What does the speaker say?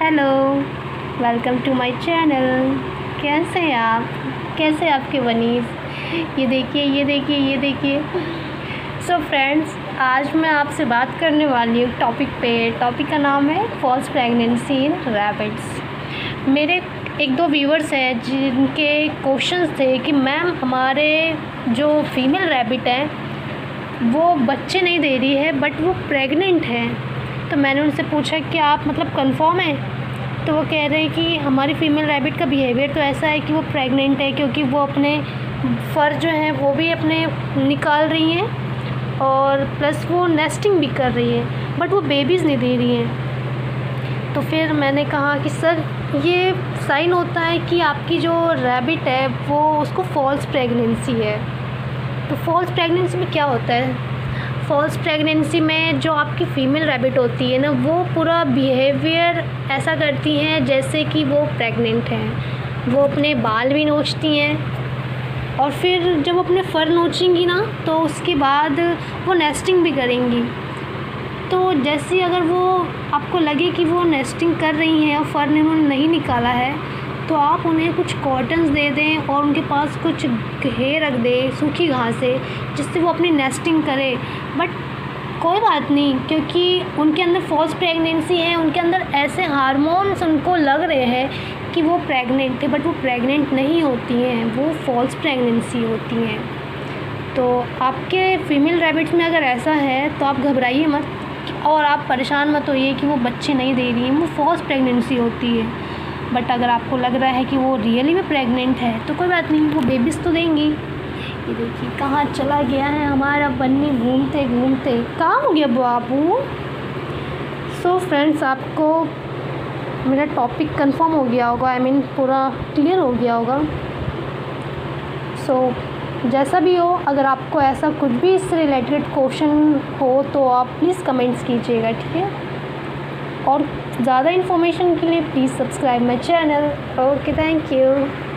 Hello, welcome to my channel. कैसे हैं आप? कैसे आपके बनीज़? ये देखिए, ये देखिए, ये देखिए। सो फ्रेंड्स, आज मैं आपसे बात करने वाली हूँ टॉपिक का नाम है फॉल्स प्रेगनेंसी इन रैबिट्स। मेरे एक दो व्यूवर्स हैं जिनके क्वेश्चंस थे कि मैम हमारे जो फीमेल रैबिट है वो बच्चे नहीं दे रही है बट वो प्रेग्नेंट है। तो मैंने उनसे पूछा कि आप मतलब कंफर्म है? तो वो कह रहे हैं कि हमारी फ़ीमेल रैबिट का बिहेवियर तो ऐसा है कि वो प्रेग्नेंट है, क्योंकि वो अपने फर जो हैं वो भी अपने निकाल रही हैं और प्लस वो नेस्टिंग भी कर रही है बट वो बेबीज़ नहीं दे रही हैं। तो फिर मैंने कहा कि सर ये साइन होता है कि आपकी जो रैबिट है वो उसको फॉल्स प्रेगनेंसी है। तो फॉल्स प्रेगनेंसी में क्या होता है? फॉल्स प्रेगनेंसी में जो आपकी फ़ीमेल रैबिट होती है ना, वो पूरा बिहेवियर ऐसा करती हैं जैसे कि वो प्रेग्नेंट हैं। वो अपने बाल भी नोचती हैं और फिर जब अपने फर नोचेंगी ना तो उसके बाद वो नेस्टिंग भी करेंगी। तो जैसे अगर वो आपको लगे कि वो नेस्टिंग कर रही हैं और फर उन्होंने नहीं निकाला है तो आप उन्हें कुछ कॉटन्स दे दें और उनके पास कुछ घेर रख दें सूखी घास से, जिससे वो अपनी नेस्टिंग करे। बट कोई बात नहीं, क्योंकि उनके अंदर फॉल्स प्रेगनेंसी है, उनके अंदर ऐसे हार्मोन्स उनको लग रहे हैं कि वो प्रेग्नेंट थे बट वो प्रेग्नेंट नहीं होती हैं, वो फॉल्स प्रेगनेंसी होती हैं। तो आपके फीमेल रैबिट्स में अगर ऐसा है तो आप घबराइए मत और आप परेशान मत होइए कि वो बच्चे नहीं दे रही हैं, वो फॉल्स प्रेगनेंसी होती है। बट अगर आपको लग रहा है कि वो रियली में प्रेग्नेंट है तो कोई बात नहीं, वो बेबीज़ तो देंगी। ये देखिए कहाँ चला गया है हमारा बन्नी, घूमते घूमते कहाँ हो गया बाबू। सो फ्रेंड्स, आपको मेरा टॉपिक कंफर्म हो गया होगा, आई मीन पूरा क्लियर हो गया होगा। सो जैसा भी हो, अगर आपको ऐसा कुछ भी इससे रिलेटेड क्वेश्चन हो तो आप प्लीज़ कमेंट्स कीजिएगा, ठीक है? और ज़्यादा इन्फॉर्मेशन के लिए please subscribe my channel. Okay, thank you.